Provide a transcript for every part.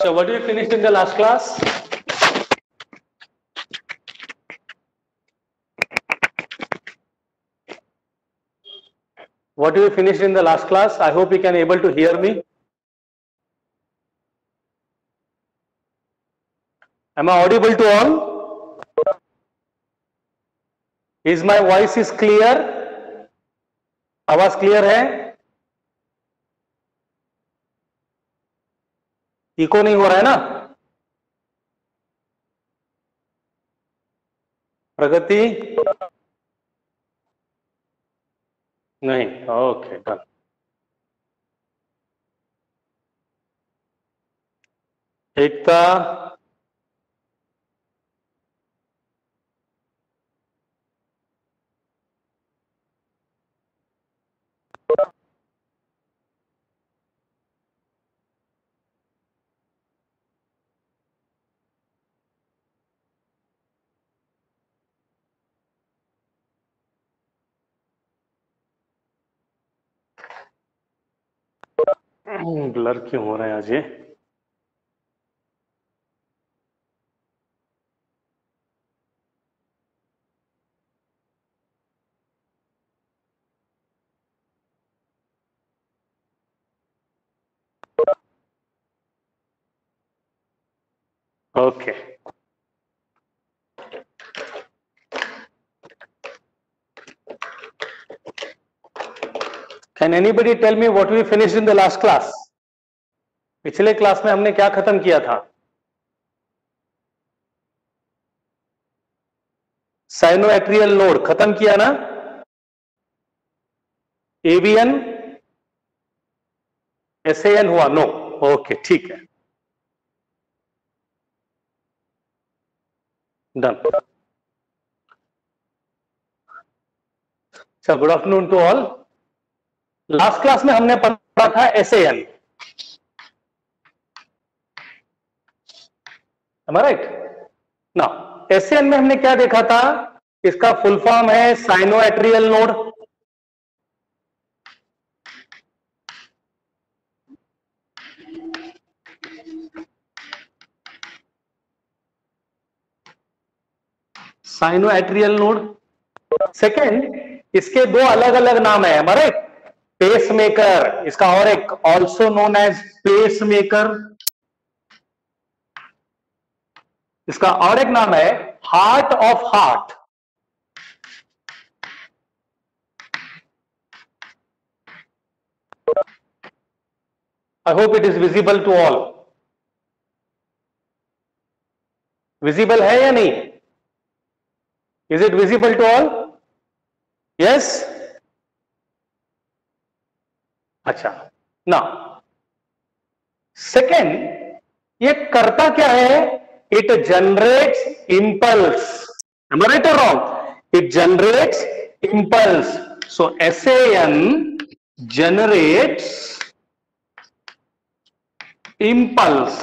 So what we finished in the last class? What we finished in the last class? I hope you can able to hear me. Am I audible to all? Is my voice is clear? आवाज clear है? Echo नहीं हो रहा है ना? प्रगति नहीं. Okay done. एकता blur क्यों हो रहा है आज ये? Okay. Can anybody tell me what we finished in the last class? पिछले क्लास में हमने क्या खत्म किया था? साइनोएट्रियल नोड खत्म किया ना? एवीएन एसएएन हुआ? नो. ओके ठीक है, डन. अच्छा, good afternoon to all. Last class में हमने पढ़ा था एसएएन. Am I right? Now, एसएएन में हमने क्या देखा था? इसका फुल फॉर्म है sinoatrial node. Sinoatrial node. Second, इसके दो अलग अलग नाम है. हमारे पेस मेकर, इसका और एक also known as pacemaker. इसका और एक नाम है heart of heart. I hope it is visible to all. Visible है या नहीं? Is it visible to all? Yes. अच्छा. ना, सेकेंड, ये करता क्या है? It generates impulse. Am I right or wrong? It generates impulse. So SAN generates impulse,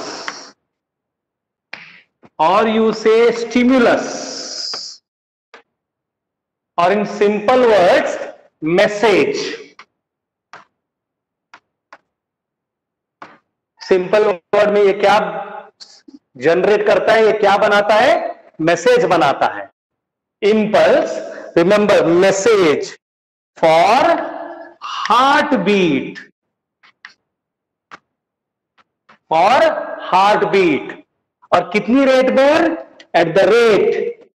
or you say stimulus, or in simple words, message. Simple word में ये क्या generate करता है? ये क्या बनाता है? मैसेज बनाता है. Impulse, remember, message for heart beat. For heart beat. और कितनी रेट में? At the rate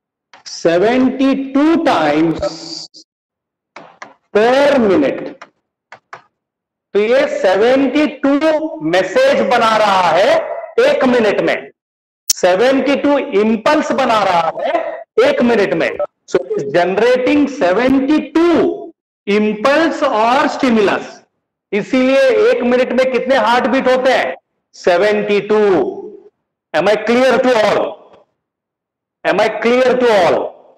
72 times per minute. तो ये 72 मैसेज बना रहा है एक मिनट में. 72 इंपल्स बना रहा है एक मिनट में. सो इज जनरेटिंग 72 इंपल्स और स्टिमुलस. इसीलिए एक मिनट में कितने हार्ट बीट होते हैं? 72. Am I clear to all? Am I clear to all?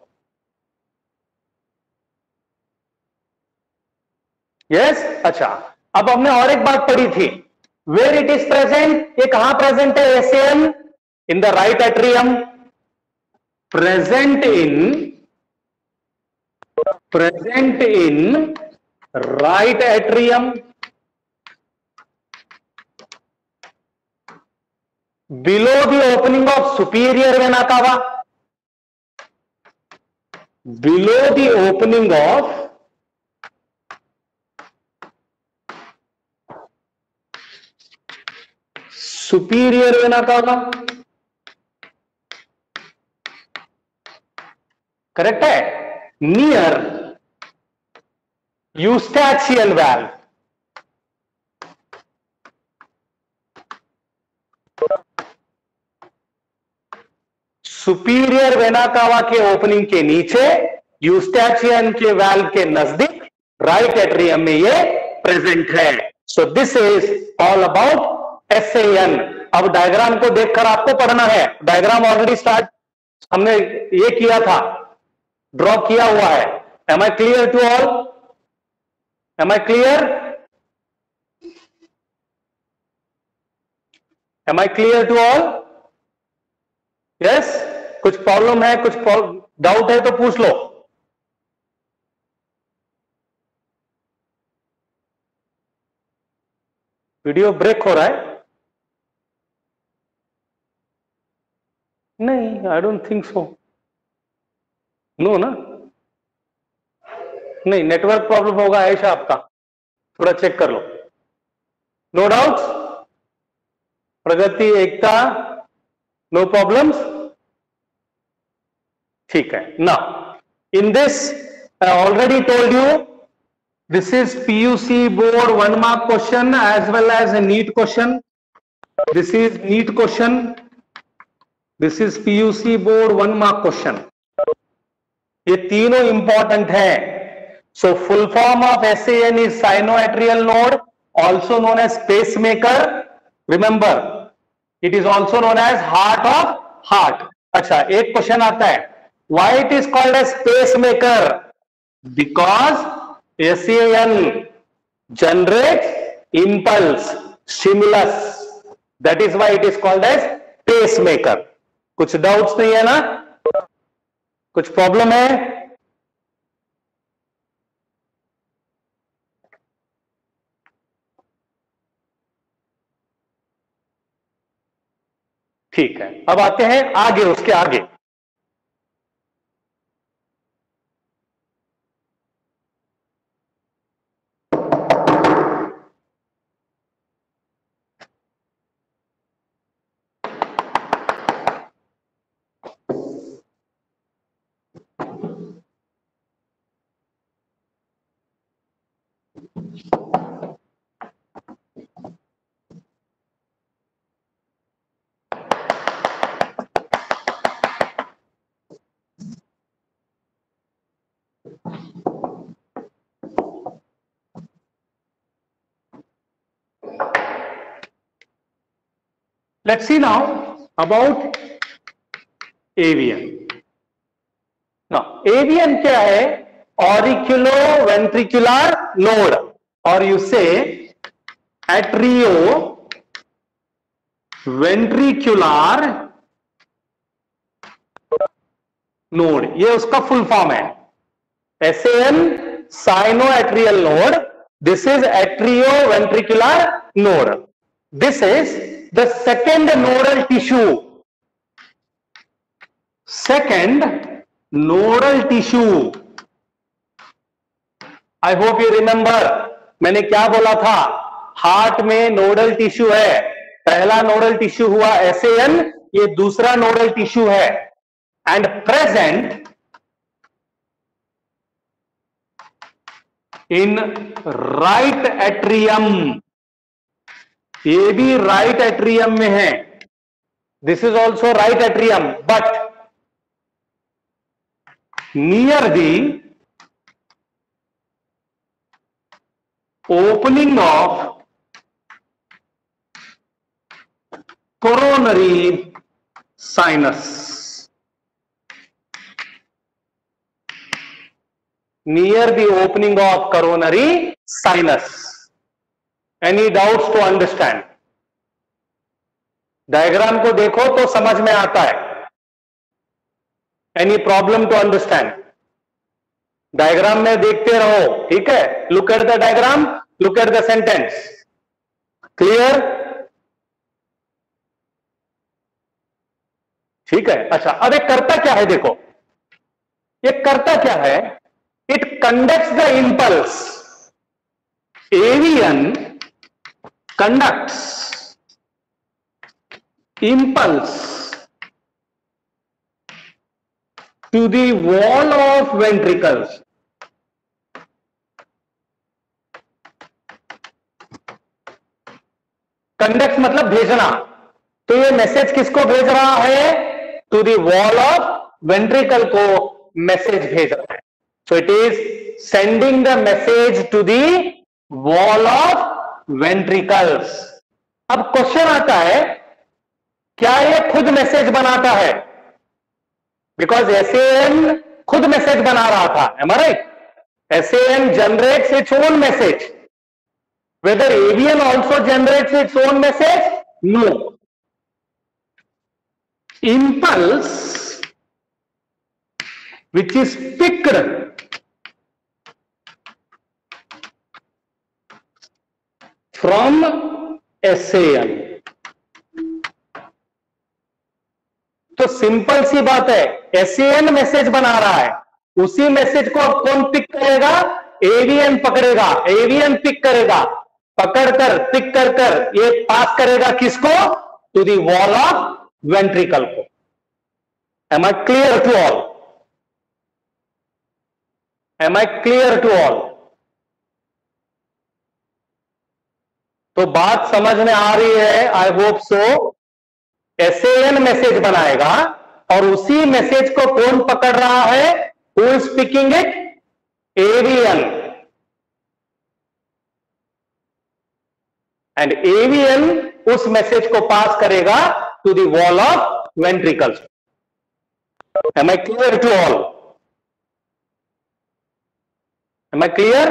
Yes. अच्छा, अब हमने और एक बात पढ़ी थी. Where it is present? ये कहां प्रेजेंट है? SAN in the right atrium. Present in right atrium. Below the opening of superior vena cava, below the opening of superior vena cava, correct है, near Eustachian valve, superior vena cava के opening के नीचे यूस्टैचियन के valve के नजदीक right atrium में ये present है। So this is all about SAN. अब डायग्राम को देखकर आपको पढ़ना है, डायग्राम ऑलरेडी स्टार्ट हमने ये किया था, ड्रॉ किया हुआ है। Am I clear to all? Am I clear? Am I clear to all? Yes? कुछ प्रॉब्लम है, कुछ डाउट है तो पूछ लो। वीडियो ब्रेक हो रहा है? नहीं, I don't think so. No ना? नहीं, नेटवर्क प्रॉब्लम होगा आयशा आपका, थोड़ा चेक कर लो। No doubts? Pragati, Ekta, no problems? ठीक है। Now in this I already told you, this is PUC board 1 mark question as well as a NEET question. This is NEET question. This is PUC board 1 mark question. ये तीनों important है। So full form of SAN is sinoatrial node, also known as pacemaker. Remember, it is also known as heart of heart. अच्छा, एक question आता है, why it is called as pacemaker? Because SAN generates impulse, stimulus. That is why it is called as pacemaker. कुछ doubts नहीं है ना? कुछ problem है? ठीक है, अब आते हैं आगे, उसके आगे। Let's see now about AVN. Now, AVN क्या है? Auriculoventricular node, or you say atrioventricular node, ये उसका फुल फॉर्म है। SAN sinoatrial node, this is atrioventricular node. This is the second nodal tissue. Second nodal tissue. I hope you remember, मैंने क्या बोला था? Heart में नोडल टिश्यू है, पहला नोडल टिश्यू हुआ SAN, ये दूसरा नोडल टिश्यू है, and present in right atrium. ये भी राइट एट्रियम में है। This is also right atrium, but near the opening of coronary sinus, near the opening of coronary sinus. Any doubts to understand? Diagram को देखो तो समझ में आता है। Any problem to understand? Diagram में देखते रहो, ठीक है? Look at the diagram, look at the sentence. Clear? ठीक है। अच्छा, अब ये करता क्या है, देखो ये करता क्या है, it conducts the impulse, AVN conducts impulse to the wall of ventricles. Conduct मतलब भेजना, तो ये मैसेज किसको भेज रहा है, to the wall of ventricle को मैसेज भेज रहा है। So it is sending the message to the wall of ventricles. अब क्वेश्चन आता है, क्या ये खुद मैसेज बनाता है, बिकॉज एसएएन खुद मैसेज बना रहा था, am I right? SAN generates its own message. Whether AVN also generates its own message? No. Impulse which is picked from SAN. तो सिंपल सी बात है, SAN मैसेज बना रहा है, उसी मैसेज को अब कौन पिक करेगा, AVN पकड़ेगा, AVN पिक करेगा, पकड़कर पिक कर ये पास करेगा किसको, to the wall of ventricle को। Am I clear to all? Am I clear to all? तो बात समझ में आ रही है, आई होप सो। एसएएन मैसेज बनाएगा और उसी मैसेज को कौन पकड़ रहा है, who is picking it, AVN. And AVN उस मैसेज को पास करेगा to the wall of ventricles. Am I clear to all? Am I clear?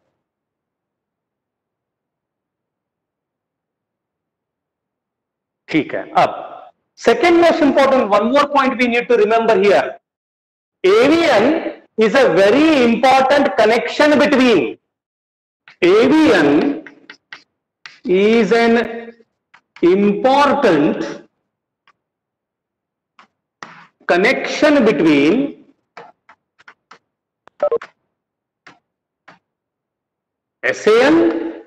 ठीक है। अब second most important, one more point we need to remember here, AVN is a very important connection between, AVN is an important connection between SAN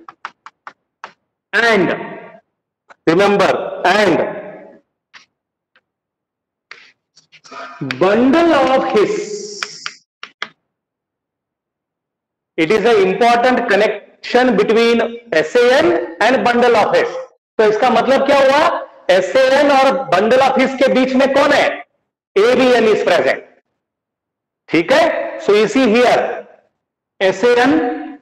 and, remember, and bundle of His. It is an important connection between SAN and bundle of His. तो इसका मतलब क्या हुआ, SAN और bundle of His के बीच में कौन है, AVN is present। ठीक है। So you see here SAN,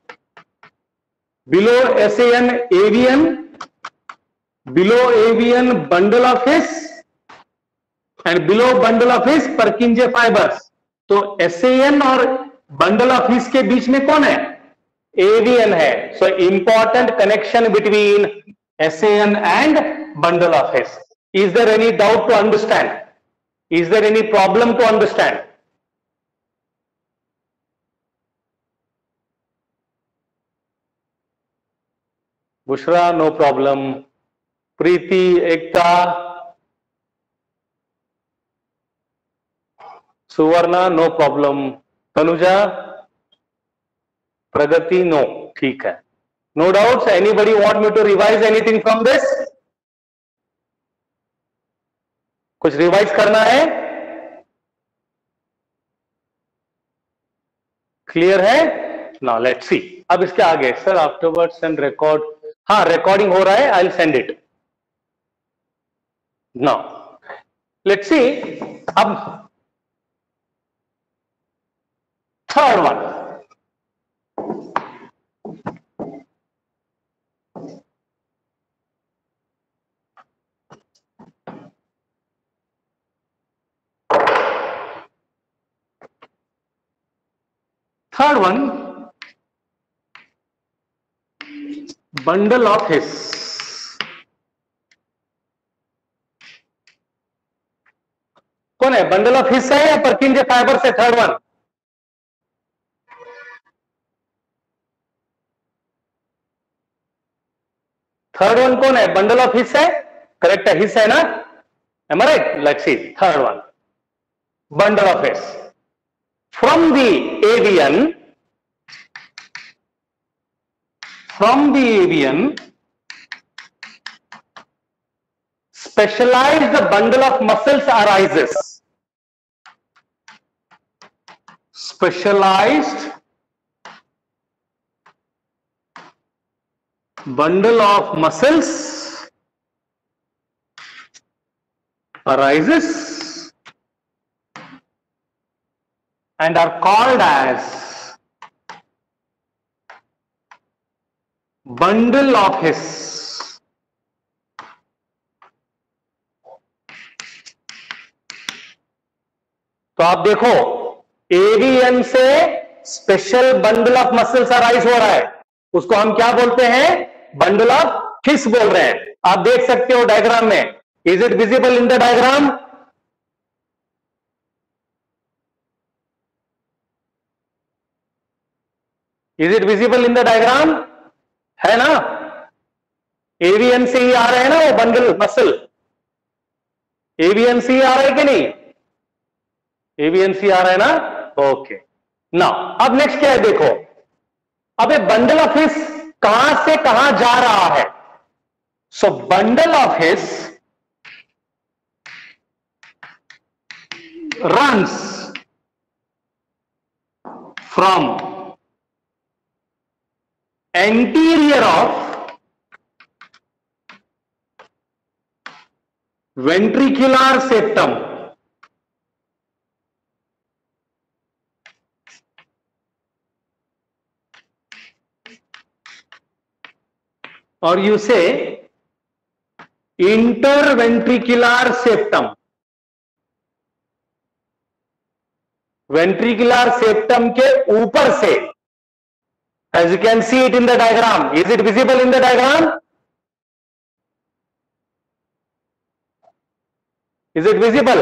below SAN AVN, below AVN bundle of His, and below bundle of His Purkinje fibers। तो SAN और बंडल ऑफ हिस के बीच में कौन है, एवीएन है। So important connection between SAN and bundle of His. Is there any doubt to understand? Is there any problem to understand? Bushra no problem, Preeti, Ekta, Suvarna no problem, Tanuja, Pragati no, ठीक है। No doubts? Anybody want me to revise anything from this? कुछ revise करना है? Clear है? Now let's see. अब इसके आगे, sir afterward send record, हाँ रिकॉर्डिंग हो रहा है, I will send it now. Let's see. अब third one, bundle of His। कौन है, बंडल ऑफ हिस है या पर्किंजे फाइबर से? थर्ड वन, थर्ड वन कौन है, बंडल ऑफ हिस है? करेक्ट है, हिस है ना? Am I right? Let's see. Third one. Bundle of hairs. From the avian, specialized bundle of muscles arises. Specialized bundle of muscles arises and are called as bundle of his. तो आप देखो, AVN से special bundle of muscles arise हो रहा है, उसको हम क्या बोलते हैं? बंडल ऑफ हिस बोल रहे हैं. आप देख सकते हो डायग्राम में. Is it visible in the diagram? Is it visible in the diagram? है ना? एवियन से ही आ रहे हैं ना वो बंडल मसल. एवियन से ही आ रहा है कि नहीं? एवियन से आ रहा है ना? ओके. नाउ अब नेक्स्ट क्या है देखो. अब ये बंडल ऑफ हिस कहां से कहां जा रहा है? So bundle of His runs from anterior of ventricular septum or you say interventricular septum. Ventricular septum के ऊपर से, as you can see it in the diagram. Is it visible in the diagram? Is it visible?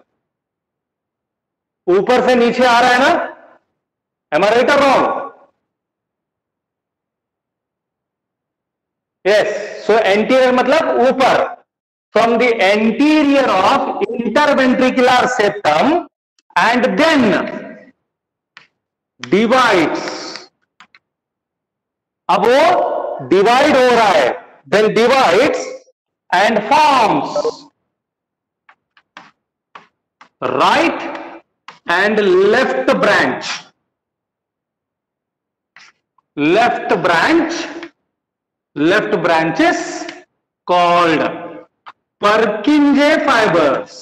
ऊपर से नीचे आ रहा है ना? Am I right or wrong? Yes. So anterior मतलब ऊपर. From the anterior of interventricular septum and then divides. अब वो डिवाइड हो रहा है, then divides and forms right and left branch. Left branches called Purkinje fibers.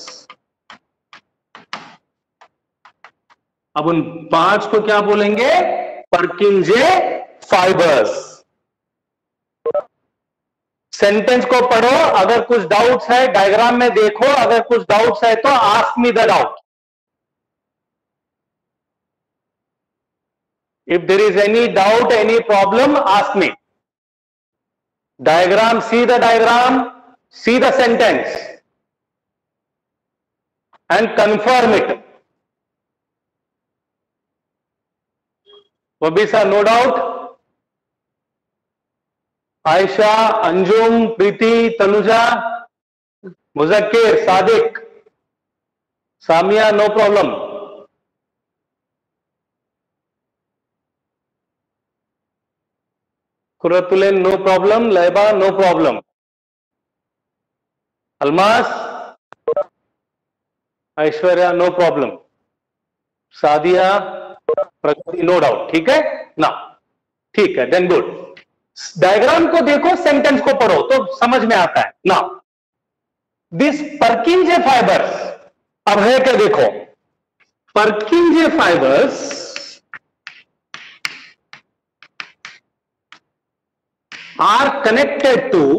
अब उन 5 को क्या बोलेंगे? पर्किंजे फाइबर्स. सेंटेंस को पढ़ो, अगर कुछ डाउट्स है डायग्राम में देखो, अगर कुछ डाउट्स है तो ask me the doubt. If there is any doubt, any problem, ask me. Diagram, see the sentence and confirm it. Wabisa, no doubt. Aisha, Anjum, Preeti, Tanuja, Muzakkir, Sadiq, Samia, no problem. Kuratulen, no problem. Laiba, no problem. Almas, Aishwarya, no problem. Sadia, Pragati, no doubt. ठीक है ना? ठीक है, then good. Diagram को देखो, sentence को पढ़ो तो समझ में आता है ना. दिस पर्किंजे फाइबर्स, अब है क्या देखो. Purkinje fibres are connected to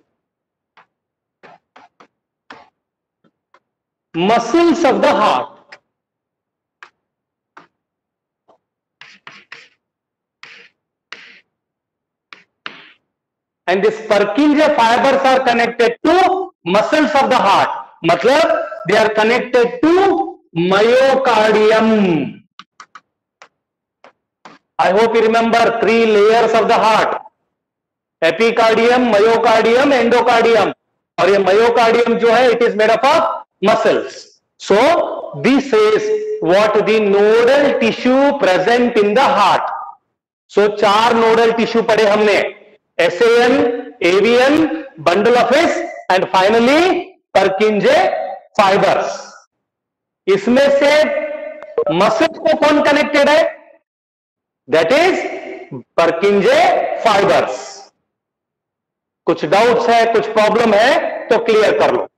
muscles of the heart. And these Purkinje fibers are connected to muscles of the heart. मतलब they are connected to myocardium. I hope you remember 3 layers of the heart: epicardium, myocardium, endocardium. और ये myocardium जो है it is made up of muscles. So this is what the nodal tissue present in the heart. So 4 nodal tissue पढ़े हमने, SAN, AVN, bundle of His and finally Purkinje fibres. इसमें से muscle को कौन connected है? That is Purkinje fibres. कुछ doubts है, कुछ प्रॉब्लम है तो क्लियर कर लो.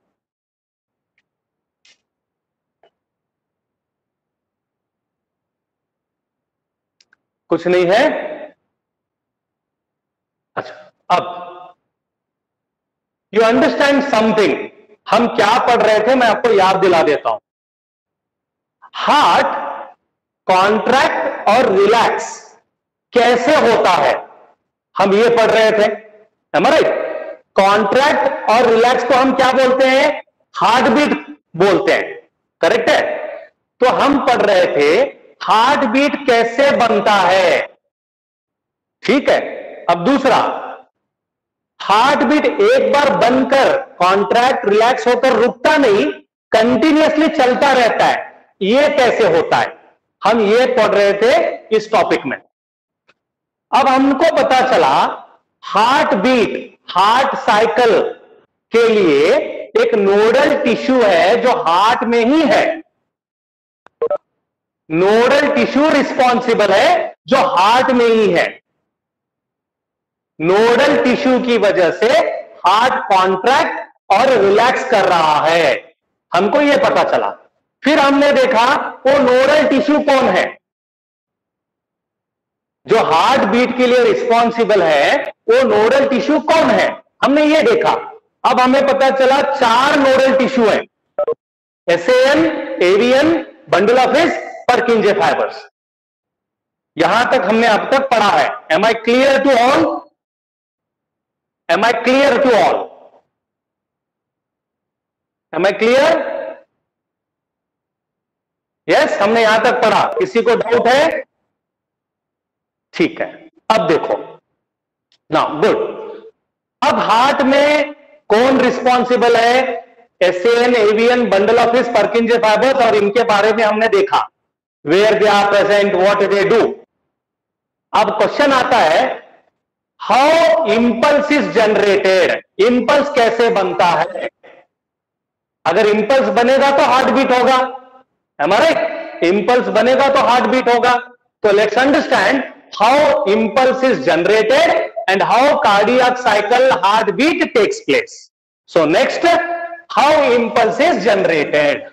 कुछ नहीं है? अच्छा, अब यू अंडरस्टैंड समथिंग. हम क्या पढ़ रहे थे मैं आपको याद दिला देता हूं. हार्ट कॉन्ट्रैक्ट और रिलैक्स कैसे होता है हम ये पढ़ रहे थे. Am I right? कॉन्ट्रैक्ट और रिलैक्स को हम क्या बोलते हैं? हार्ट बीट बोलते हैं. करेक्ट है? तो हम पढ़ रहे थे हार्ट बीट कैसे बनता है. ठीक है. अब दूसरा, हार्ट बीट एक बार बनकर कॉन्ट्रैक्ट रिलैक्स होकर रुकता नहीं, कंटिन्यूअसली चलता रहता है. ये कैसे होता है हम ये पढ़ रहे थे इस टॉपिक में. अब हमको पता चला हार्ट बीट, हार्ट साइकिल के लिए एक नोडल टिश्यू है जो हार्ट में ही है. नोडल टिश्यू रिस्पॉन्सिबल है जो हार्ट में ही है. नोडल टिश्यू की वजह से हार्ट कॉन्ट्रैक्ट और रिलैक्स कर रहा है. हमको यह पता चला. फिर हमने देखा वो नोडल टिश्यू कौन है जो हार्ट बीट के लिए रिस्पॉन्सिबल है. वो नोडल टिश्यू कौन है हमने ये देखा. अब हमें पता चला 4 नोडल टिश्यू है, SAN, AVN, bundle of His, Purkinje fibres. यहां तक हमने अब तक पढ़ा है. Am I clear to all? Am I clear to all? Am I clear? Yes, हमने यहां तक पढ़ा. किसी को डाउट है? ठीक है. अब देखो नाउ, गुड. अब हार्ट में कौन रिस्पॉन्सिबल है? SAN, AVN, bundle of His, Purkinje fibres. और इनके बारे में हमने देखा where they are present, what they do. अब क्वेश्चन आता है how impulse is generated. Impulse कैसे बनता है? अगर इंपल्स बनेगा तो हार्ट बीट होगा. Am I right? इंपल्स बनेगा तो हार्ट बीट होगा. तो let's understand how impulse is generated and how cardiac cycle heart beat takes place. So next, how impulse is generated.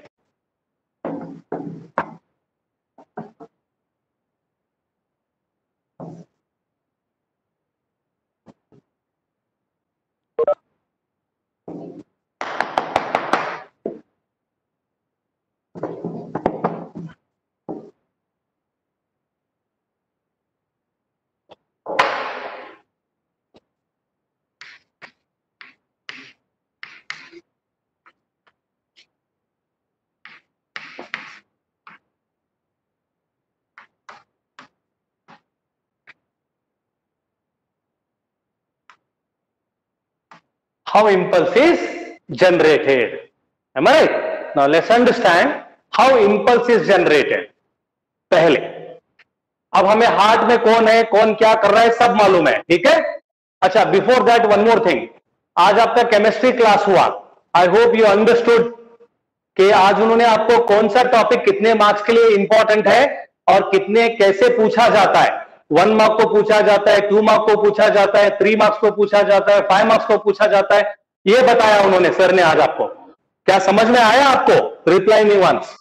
How impulse is generated. Am I right? Now let's understand how impulse is generated. पहले अब हमें heart में कौन है, कौन क्या कर रहा है सब मालूम है. ठीक है. अच्छा, before that one more thing. आज आपका केमिस्ट्री क्लास हुआ. आई होप यू अंडरस्टूड कि आज उन्होंने आपको कौन सा टॉपिक कितने मार्क्स के लिए इंपॉर्टेंट है और कितने कैसे पूछा जाता है. 1 मार्क को पूछा जाता है, 2 मार्क को पूछा जाता है, 3 मार्क्स को पूछा जाता है, 5 मार्क्स को पूछा जाता है. ये बताया उन्होंने, सर ने आज आपको. क्या समझ में आया आपको? Reply me once.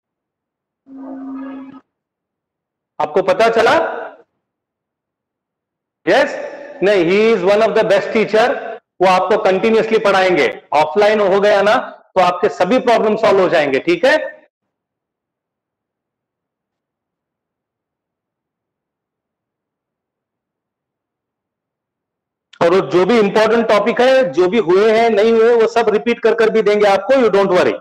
आपको पता चला? यस? नहीं, he is one of the best teacher. वो आपको कंटिन्यूअसली पढ़ाएंगे. ऑफलाइन हो गया ना तो आपके सभी प्रॉब्लम सॉल्व हो जाएंगे. ठीक है. और जो भी इंपॉर्टेंट टॉपिक है, जो भी हुए हैं नहीं हुए, वो सब रिपीट कर कर भी देंगे आपको. You don't worry.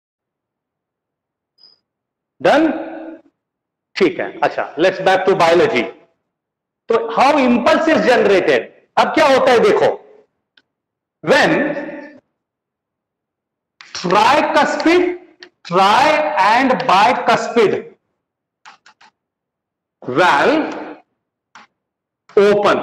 डन? ठीक है. अच्छा, लेट्स बैक टू बायोलॉजी. तो हाउ इंपल्स इज जनरेटेड. अब क्या होता है देखो. When tri and bicuspid valve open.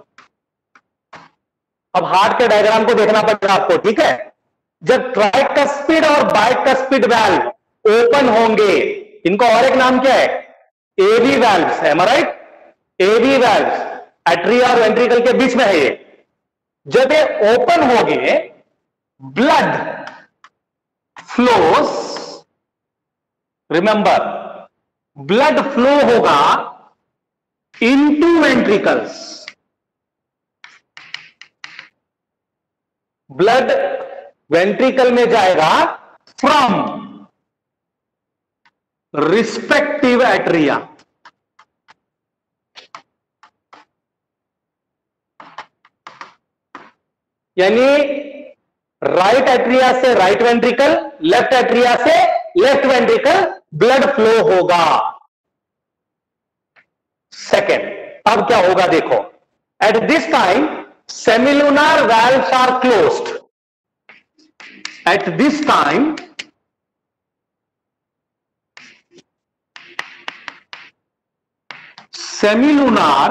अब हार्ट के डायग्राम को देखना पड़ेगा आपको, ठीक है। जब ट्राइकस्पिड और बाइकस्पिड वाल्व ओपन होंगे, इनको और एक नाम क्या है, एवी वाल्व्स है, राइट। एवी वाल्व्स एट्रिया और वेंट्रिकल के बीच में है ये। जब ये ओपन होंगे, blood flows, remember blood flow होगा इनटू वेंट्रिकल्स। ब्लड वेंट्रिकल में जाएगा फ्रॉम रिस्पेक्टिव एट्रिया। यानी राइट एट्रिया से राइट वेंट्रिकल, लेफ्ट एट्रिया से लेफ्ट वेंट्रिकल ब्लड फ्लो होगा। सेकेंड, अब क्या होगा देखो, at this time semilunar valves are closed. At this time, semilunar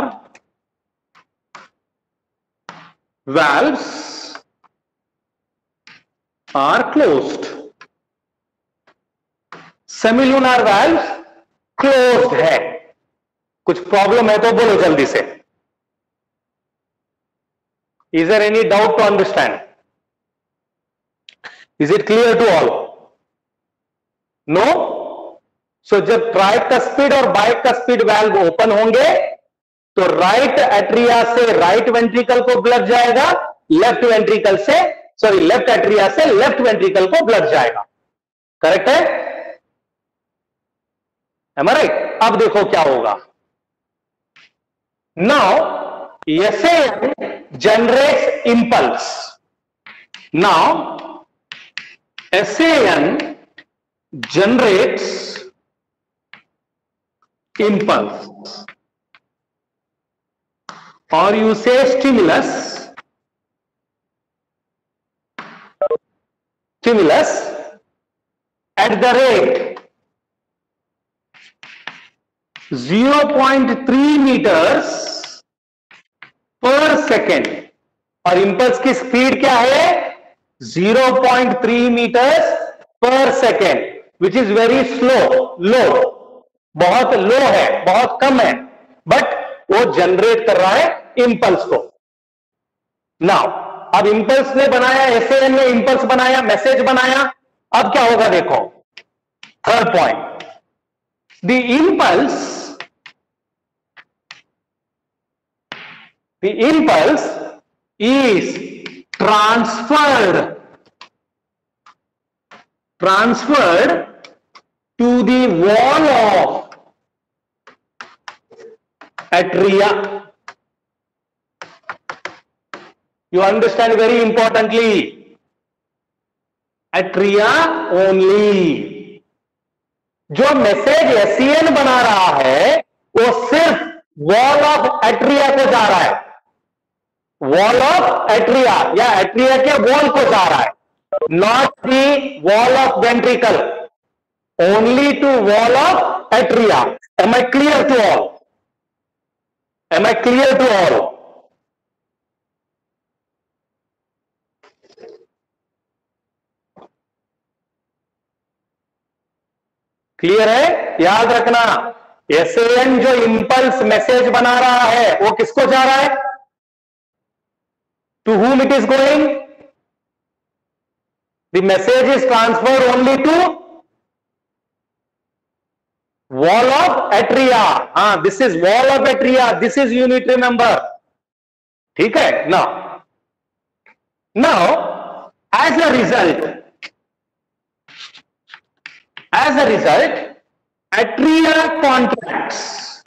valves are closed. Semilunar valves closed है। कुछ प्रॉब्लम है तो बोलो जल्दी से। Is there any doubt to understand? Is it clear to all? No? So जब tricuspid और bicuspid valve open होंगे तो राइट एट्रिया से राइट वेंट्रिकल को ब्लड जाएगा, लेफ्ट वेंट्रिकल से लेफ्ट एट्रिया से लेफ्ट वेंट्रिकल को ब्लड जाएगा। करेक्ट है? Am I right? अब देखो क्या होगा। Now SAN generates impulse. Now SAN generates impulse, or you say stimulus at the rate 0.3 meters per second. और इंपल्स की स्पीड क्या है, 0.3 meters per second, which is very slow, low, बहुत low है, बहुत कम है, बट वो जनरेट कर रहा है इंपल्स को। नाउ अब इंपल्स ने बनाया, एसएएन ने इंपल्स बनाया, मैसेज बनाया। अब क्या होगा देखो, third point, the impulse is transferred to the wall of atria. You understand very importantly, atria only. जो मैसेज एसईएन बना रहा है वो सिर्फ वॉल ऑफ एट्रिया को जा रहा है, वॉल ऑफ एट्रिया या एट्रिया के वॉल को जा रहा है, not the wall of ventricle, only to wall of atria. Am I clear to all? Am I clear to all? Clear है? याद रखना, एसएएन जो इंपल्स मैसेज बना रहा है वो किसको जा रहा है, to whom it is going? The message is transferred only to wall of atria. This is wall of atria, this is unit, remember. ठीक है? Now as a result atria contracts.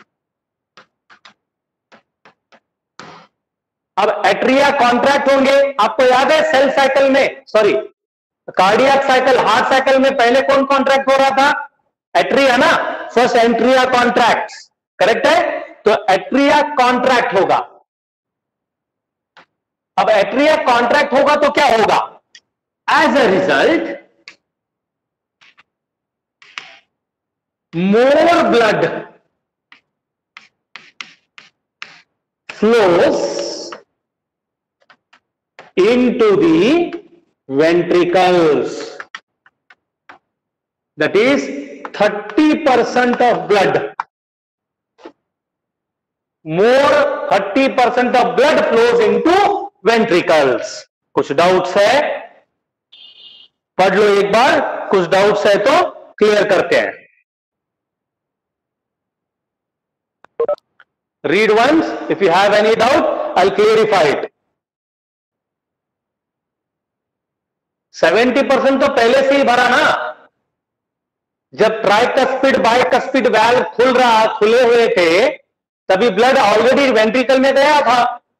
अब एट्रिया कॉन्ट्रैक्ट होंगे। आपको याद है cell cycle में, cardiac cycle, heart cycle में पहले कौन कॉन्ट्रैक्ट हो रहा था, एट्रिया ना, फर्स्ट एट्रिया कॉन्ट्रैक्ट, करेक्ट है। तो एट्रिया कॉन्ट्रैक्ट होगा। अब एट्रिया कॉन्ट्रैक्ट होगा तो क्या होगा, as a result more blood flows into the ventricles. That is 30% of blood. More 30% of blood flows into ventricles. कुछ डाउट्स है? पढ़ लो एक बार, कुछ डाउट्स है तो क्लियर करते हैं. Read once. If you have any doubt, I'll clarify it. 70% तो पहले से ही भरा ना. जब ट्राइकस्पिड बाइकस्पिड वाल्व खुले हुए थे, तभी ब्लड ऑलरेडी वेंट्रिकल में गया था.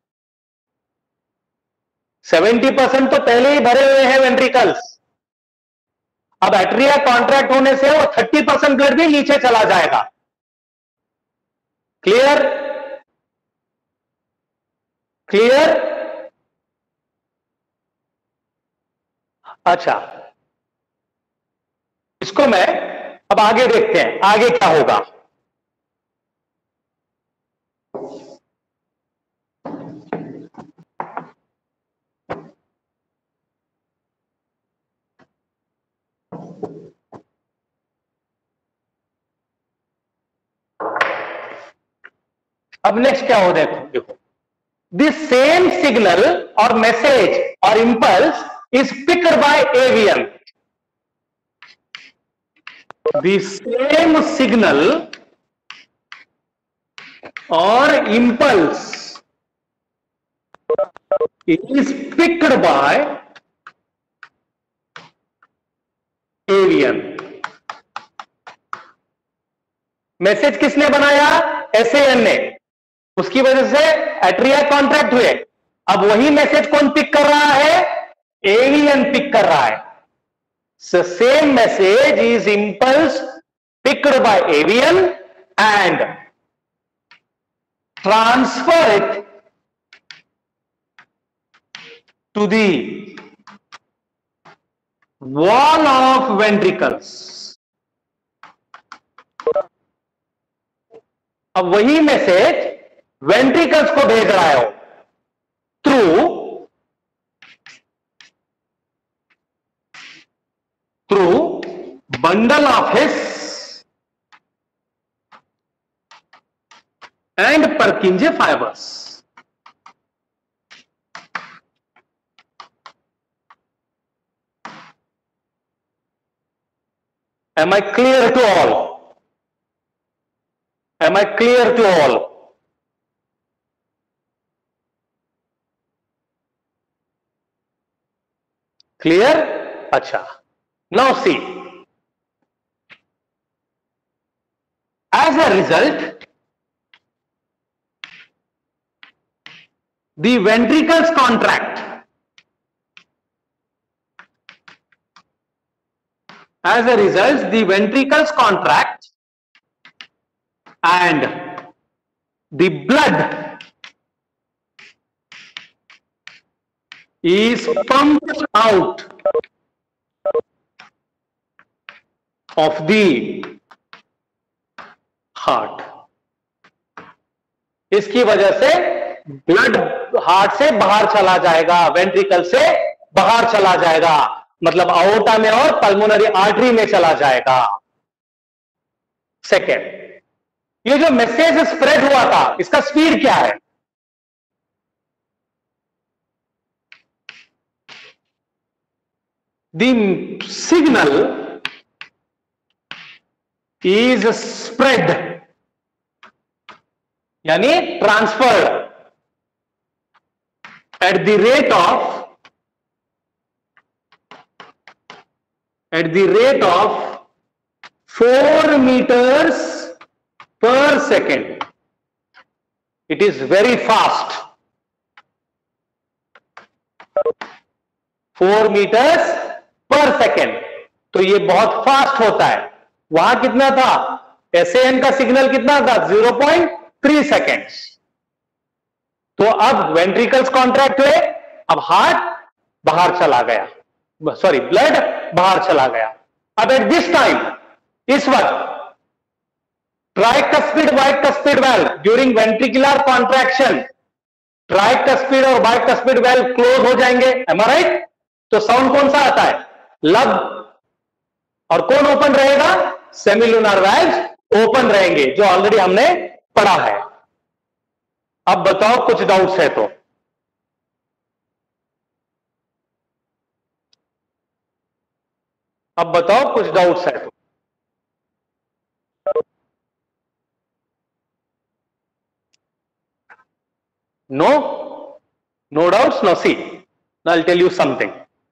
70% तो पहले ही भरे हुए हैं वेंट्रिकल्स. अब एट्रिया कॉन्ट्रैक्ट होने से वो 30% ब्लड भी नीचे चला जाएगा. क्लियर? क्लियर? अच्छा, इसको मैं अब आगे देखते हैं, आगे क्या होगा. अब नेक्स्ट क्या हो, देखो. दिस सेम सिग्नल और मैसेज और impulse is picked by AVN. The same signal or impulse is picked by avian. Message किसने बनाया? एसएएन ने. उसकी वजह से एट्रिया कॉन्ट्रैक्ट हुए. अब वही मैसेज कौन पिक कर रहा है? एवियन पिक कर रहा है. So same message is impulse picked by avian and transfer it to the wall of ventricles. अब वही मैसेज वेंट्रिकल्स को भेज रहा है through bundle of His and Purkinje fibers. Am I clear to all? Am I clear to all? Clear? Acha. Now see. As a result, the ventricles contract. As a result, the ventricles contract and the blood is pumped out of the heart. इसकी वजह से blood heart से बाहर चला जाएगा, ventricle से बाहर चला जाएगा, मतलब आओर्टा में और पल्मोनरी आर्टरी में चला जाएगा. सेकेंड, ये जो मैसेज स्प्रेड हुआ था, इसका स्पीड क्या है? द सिग्नल इज स्प्रेड, यानी transferred at the rate of 4 meters per second. It is very fast. 4 meters per second. तो ये बहुत फास्ट होता है. वहां कितना था? एसएएन का सिग्नल कितना था? 0.3 सेकेंड्स. तो अब वेंट्रिकल्स कॉन्ट्रैक्ट हुए, अब हार्ट बाहर चला गया, सॉरी ब्लड बाहर चला गया. अब एट दिस टाइम, इस वक्त tricuspid bicuspid valve during ventricular contraction, tricuspid और बाइकस्पिड वाल्व क्लोज हो जाएंगे, एम आई राइट? तो साउंड कौन सा आता है? लब। और कौन ओपन रहेगा? सेमिलुनर वाल्व ओपन रहेंगे, जो ऑलरेडी हमने पढ़ा है। अब बताओ कुछ डाउट्स है तो। अब बताओ कुछ डाउट्स है तो। No? No doubts? No? See, I'll tell you something.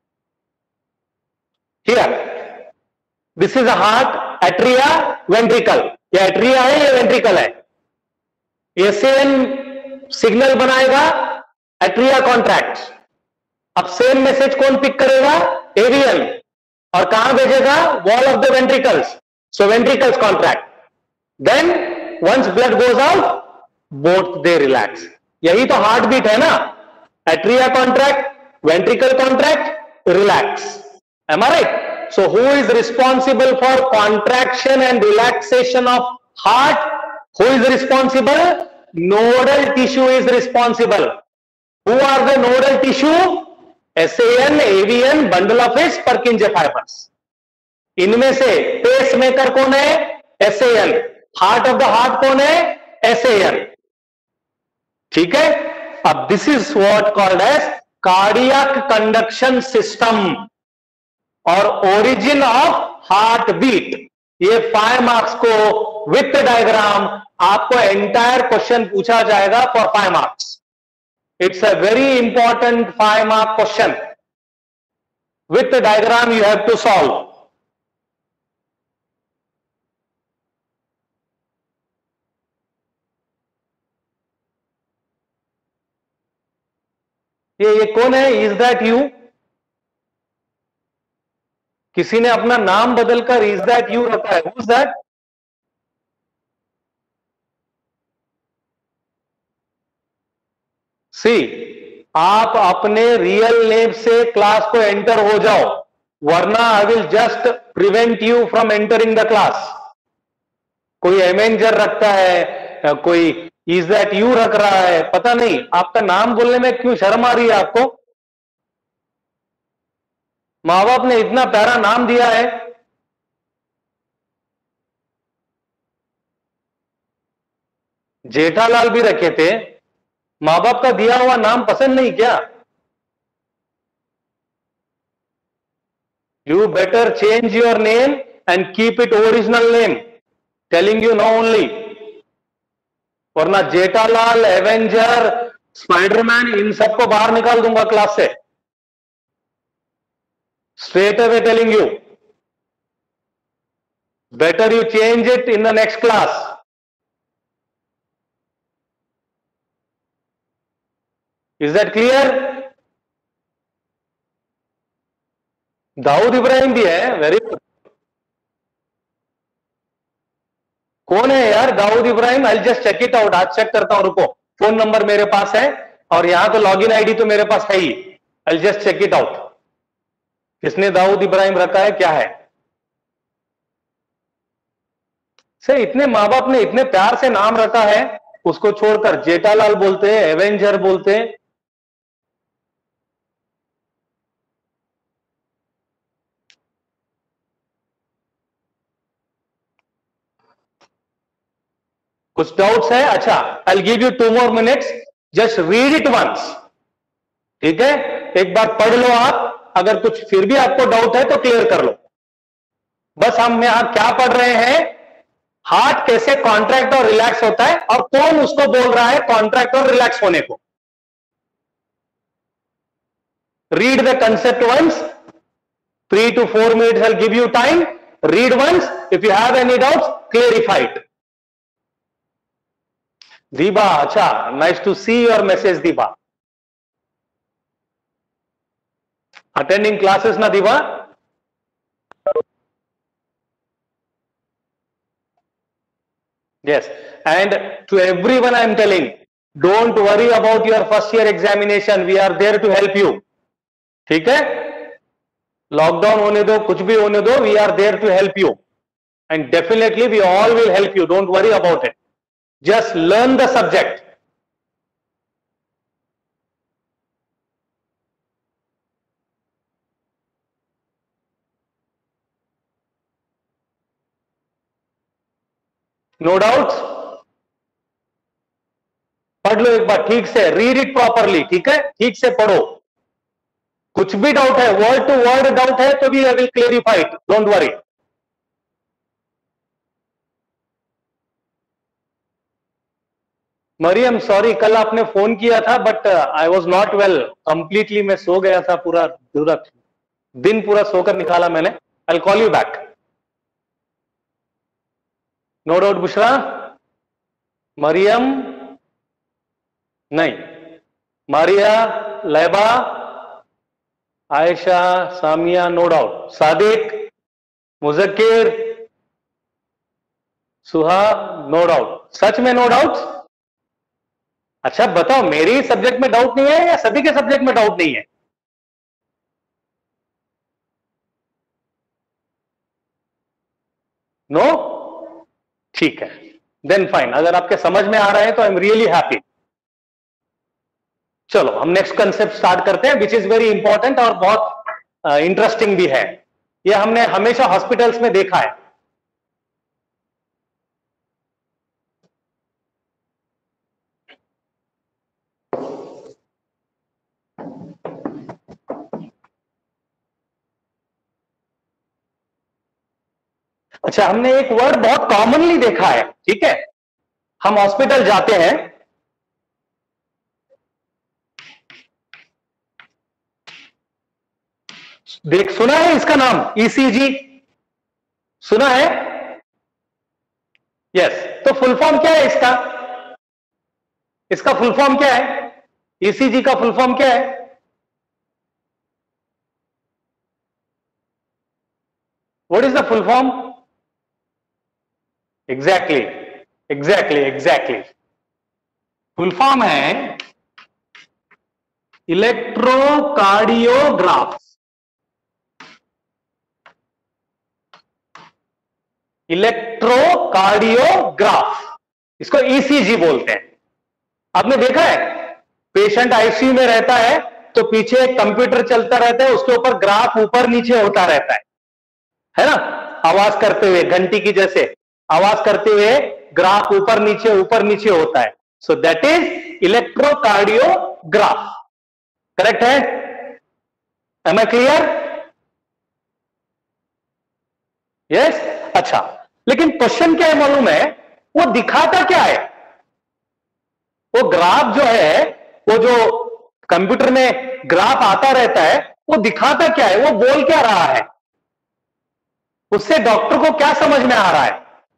Here, this is a heart, atria, ventricle. ये atria है, ये ventricle है। ये सेम सिग्नल बनाएगा, atria contracts। अब सेम मैसेज कौन पिक करेगा? AVN। और कहां भेजेगा? Wall of the ventricles. So ventricles contract, then once blood goes out both they relax. यही तो हार्ट बीट है ना? Atria contract, ventricle contract, relax. Am I right? So who is responsible for contraction and relaxation of heart? Who is responsible? Nodal tissue is responsible. Who are the nodal tissue? SAN, AVN, bundle of his Purkinje fibers. इनमें से pacemaker कौन है? SAN. Heart of the heart कौन है? SAN. ठीक है? अब this is what called as cardiac conduction system और ओरिजिन ऑफ हार्ट बीट। ये 5 मार्क्स को विथ डायग्राम आपको एंटायर क्वेश्चन पूछा जाएगा for 5 marks. It's a very important 5 mark question. With diagram you have to solve. ये कौन है? Is that you? किसी ने अपना नाम बदलकर इज दैट यू रखा है। Who is that? सी, आप अपने रियल नेम से क्लास को एंटर हो जाओ, वरना I will just prevent you from entering the class. कोई एवेंजर रखता है, कोई इज दैट यू रख रहा है, पता नहीं आपका नाम बोलने में क्यों शर्म आ रही है आपको? माँ बाप ने इतना प्यारा नाम दिया है। जेठालाल भी रखे थे, माँ बाप का दिया हुआ नाम पसंद नहीं क्या? You better change your name and keep it original name, telling you no only. वरना जेठालाल, एवेंजर, स्पाइडरमैन, इन सबको बाहर निकाल दूंगा क्लास से। Straight away telling you, better you change it in the next class. Is that clear? Dawood Ibrahim भी है, very good. कौन है यार Dawood Ibrahim? I just check it out. आज चेक करता हूं, रुको। फोन नंबर मेरे पास है और यहां तो लॉगिन आईडी तो मेरे पास है ही। I just check it out. किसने दाऊद इब्राहिम रखा है, क्या है? सर इतने माँ बाप ने इतने प्यार से नाम रखा है, उसको छोड़कर जेठालाल बोलते हैं, एवेंजर बोलते हैं। कुछ डाउट्स है? अच्छा, I give you 2 more minutes, just read it once. ठीक है, एक बार पढ़ लो आप। अगर कुछ फिर भी आपको डाउट है तो क्लियर कर लो। बस हम यहां क्या पढ़ रहे हैं? हार्ट कैसे कॉन्ट्रैक्ट और रिलैक्स होता है और कौन उसको बोल रहा है कॉन्ट्रैक्ट और रिलैक्स होने को। Read the concept once, 3 to 4 minutes I'll give you time. Read once. If you have any doubts, clarify it. Diba, acha, nice to see your message, Diba. Attending classes na, Diba? Yes. And to everyone I am telling, don't worry about your first year examination. We are there to help you. ठीक है? Lockdown होने दो, कुछ भी होने दो, we are there to help you and definitely we all will help you. Don't worry about it. Just learn the subject. No doubts? पढ़ लो एक बार ठीक से, रीड इट प्रॉपरली, ठीक है, ठीक से पढ़ो. कुछ भी डाउट है, वर्ड टू वर्ड डाउट है तो भी I will clarify it, don't worry. Mariam sorry, कल आपने फोन किया था but I was not well completely. मैं सो गया था, पूरा दिन पूरा सोकर निकाला मैंने. I will call you back. No doubt Bushra? Mariam नहीं, Maria, Laiba, Ayesha, Samiya, no doubt. Sadiq, Muzakkir, Suha, no doubt. सच में नो डाउट? अच्छा बताओ, मेरी सब्जेक्ट में डाउट नहीं है या सभी के सब्जेक्ट में डाउट नहीं है? नो? ठीक है, देन फाइन. अगर आपके समझ में आ रहा है तो आई एम रियली हैप्पी. चलो हम नेक्स्ट कंसेप्ट स्टार्ट करते हैं, विच इज वेरी इंपॉर्टेंट और बहुत इंटरेस्टिंग भी है. ये हमने हमेशा हॉस्पिटल्स में देखा है. अच्छा, हमने एक वर्ड बहुत कॉमनली देखा है, ठीक है. हम हॉस्पिटल जाते हैं, देख सुना है इसका नाम ईसीजी? सुना है? यस. तो फुल फॉर्म क्या है इसका? इसका फुल फॉर्म क्या है? ईसीजी का फुल फॉर्म क्या है? What is the full form? Exactly exactly exactly. Full form है इलेक्ट्रोकार्डियोग्राफ. इलेक्ट्रोकार्डियोग्राफ, इसको ईसीजी बोलते हैं. आपने देखा है पेशेंट आईसीयू में रहता है तो पीछे एक कंप्यूटर चलता रहता है, उसके ऊपर ग्राफ ऊपर नीचे होता रहता है ना, आवाज करते हुए, घंटी की जैसे आवाज करते हुए ग्राफ ऊपर नीचे होता है. So that is electrocardiograph. Correct है? Am I clear? यस. अच्छा, लेकिन क्वेश्चन क्या है मालूम है? वो दिखाता क्या है? वो ग्राफ जो है, वो जो कंप्यूटर में ग्राफ आता रहता है, वो दिखाता क्या है? वो बोल क्या रहा है? उससे डॉक्टर को क्या समझ में आ रहा है?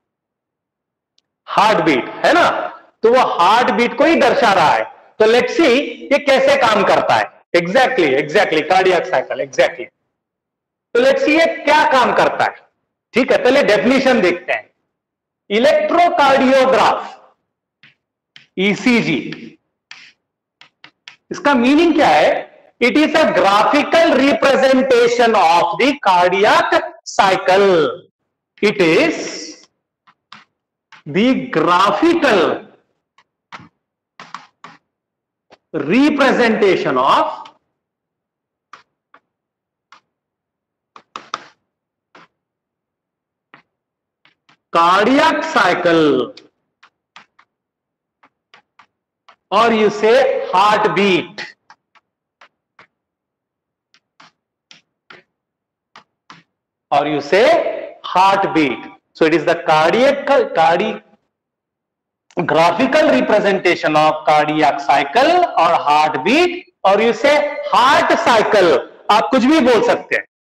हार्ट बीट, है ना. तो वो हार्ट बीट को ही दर्शा रहा है. तो लेट्स सी ये कैसे काम करता है. Exactly cardiac cycle, exactly. तो लेट्स सी ये क्या काम करता है. ठीक है, पहले डेफिनेशन देखते हैं. इलेक्ट्रोकार्डियोग्राफ, ईसीजी, इसका मीनिंग क्या है? It is a graphical representation of the cardiac cycle. It is the graphical representation of cardiac cycle, or you say heartbeat. Or you say heartbeat. So it is the graphical representation of cardiac cycle or heartbeat, or you say heart cycle. आप कुछ भी बोल सकते हैं.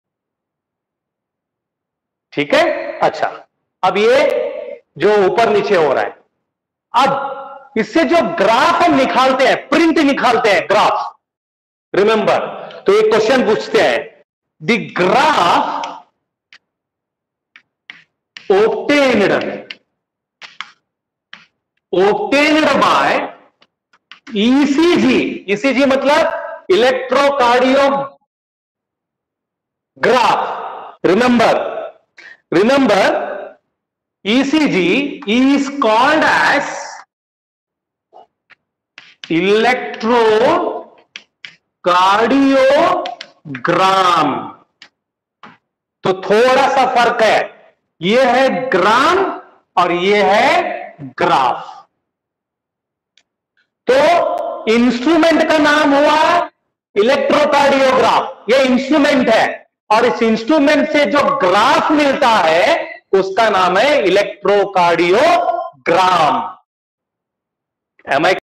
ठीक है. अच्छा, अब ये जो ऊपर नीचे हो रहा है, अब इससे जो ग्राफ हम निकालते हैं, प्रिंट निकालते हैं, ग्राफ, रिमेंबर, तो एक क्वेश्चन पूछते हैं, the graph obtained by ECG. ECG मतलब electrocardiograph. Remember ECG is called as electrocardiogram. तो थोड़ा सा फर्क है, ये है ग्राम और ये है ग्राफ। तो इंस्ट्रूमेंट का नाम हुआ इलेक्ट्रोकार्डियोग्राफ, ये इंस्ट्रूमेंट है, और इस इंस्ट्रूमेंट से जो ग्राफ मिलता है उसका नाम है इलेक्ट्रोकार्डियोग्राम। एम आई